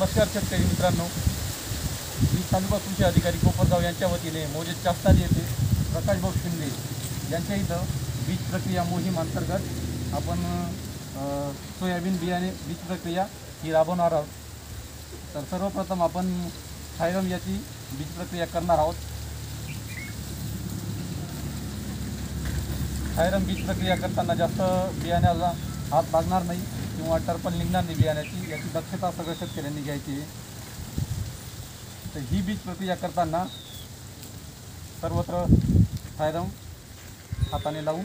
नमस्कार शेतकरी मित्रांनो, मी तालुका कृषी अधिकारी कोपरगाव यांच्या वतीने मोजे चास्तारी येथे प्रकाशभाऊ शिंदे यांच्या इथं बीज प्रक्रिया मोहीम अंतर्गत आपण सोयाबीन बियाणे बीज प्रक्रिया ही राबवणार आहोत। तर सर्वप्रथम आपण थायरम याची बीज प्रक्रिया करणार आहोत। थायरम बीज प्रक्रिया करताना जास्त बियाण्याला हात लागणार नाही किंवा टर्पल निघणार नाही बियाण्याची, याची दक्षता सगळ्या शेतकऱ्यांनी घ्यायची आहे। तर ही बीज प्रक्रिया करताना सर्वत्र थायरम हाताने लावून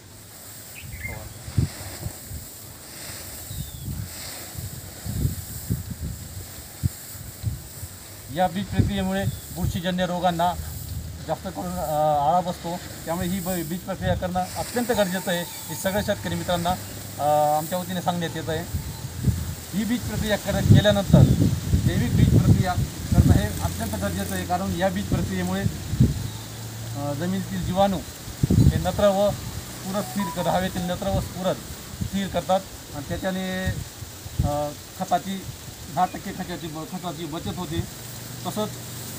या बीज प्रक्रियेमुळे बुरशीजन्य रोगांना जास्त करून आळा बसतो। त्यामुळे ही बीज प्रक्रिया करणं अत्यंत गरजेचं आहे, हे सगळ्या शेतकरी मित्रांना आमच्या वतीने सांगण्यात येत आहे। ही बीज प्रक्रिया केल्यानंतर जैविक बीज प्रक्रिया करणं हे अत्यंत गरजेचं आहे, कारण या बीज प्रक्रियेमुळे जमिनीतील जीवाणू हे नत्र व स्फुरद स्थिर हवेतील नत्र व स्फुरद स्थिर करतात आणि त्याच्याने खताची 10% खताची बचत होते। तसंच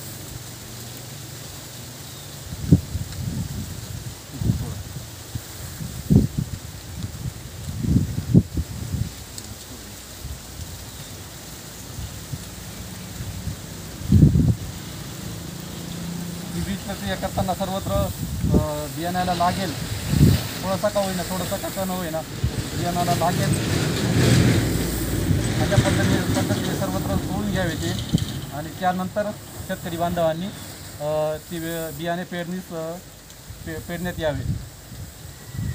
ही बीज प्रक्रिया करताना सर्वत्र बियाण्याला लागेल थोडासा का होईना, थोडासा का न होईना बियाण्याला लागेल अशा पद्धतीने सर्वत्र सोडून घ्यावे ते, आणि त्यानंतर शेतकरी बांधवांनी ती बियाणे पेरण्यात यावे।